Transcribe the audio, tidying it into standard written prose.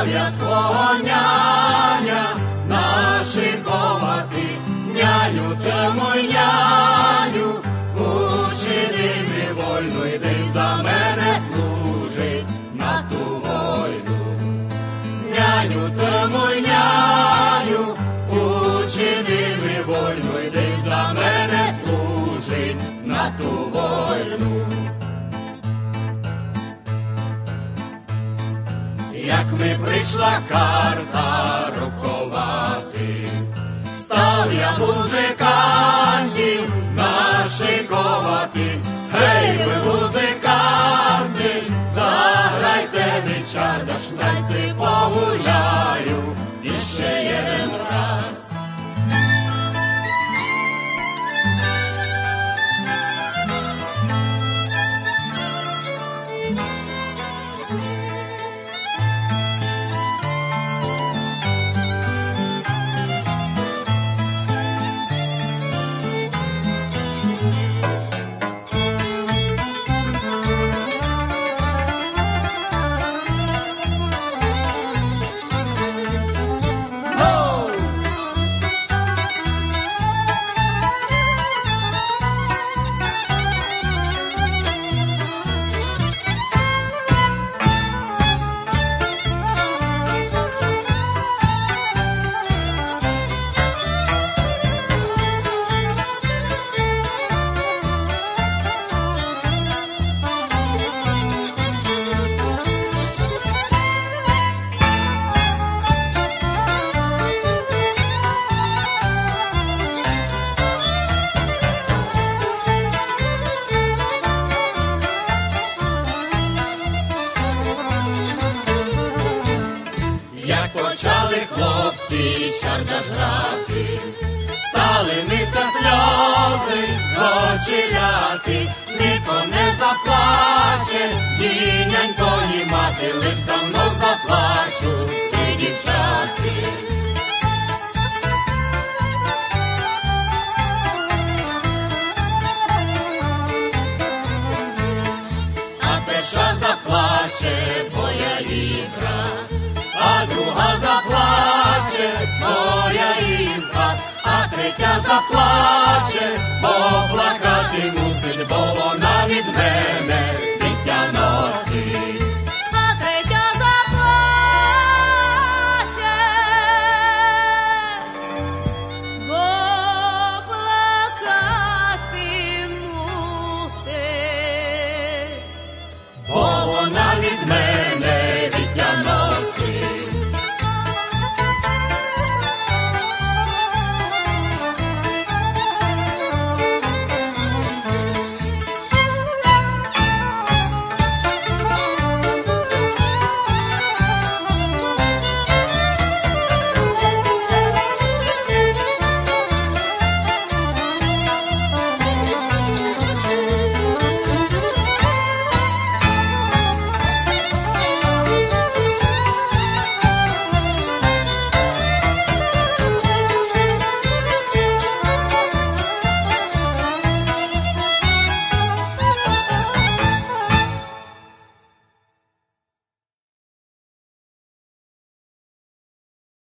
послав я свого няня, нашикувати, няню ти мой няню, учини невольну, йди за мене служить на ту войну. Няню ти мой няню, учини невольну, йди за мене служить на ту войну. Як ми прийшла карта руховати, став я музикантів нашиковати. Гей, ви музиканти, заграйте мій чардаш, дай си погуляю іще один раз. Як почали хлопці чардаш грати, стали мися сльози з очі, ніхто не заплаче, ні нянько, ні мати, лиш за мною заплачуть ти, дівчатки. А перша заплаче моя ігра, а друга заплаче моя ізга, а третя заплаче, бо плакати мусить, бо вона від мене дитя носить.